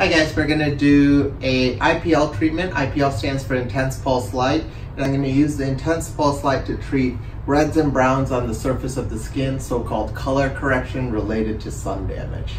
Hi guys, we're going to do a IPL treatment. IPL stands for intense pulse light, and I'm going to use the intense pulse light to treat reds and browns on the surface of the skin, so-called color correction related to sun damage.